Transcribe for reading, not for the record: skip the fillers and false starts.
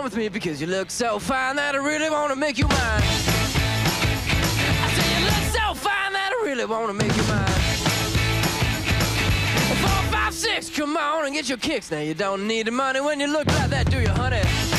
with me because you look so fine that I really want to make you mine. I say you look so fine that I really want to make you mine. 4, 5, 6, come on and get your kicks. Now you don't need the money when you look like that, do you, honey?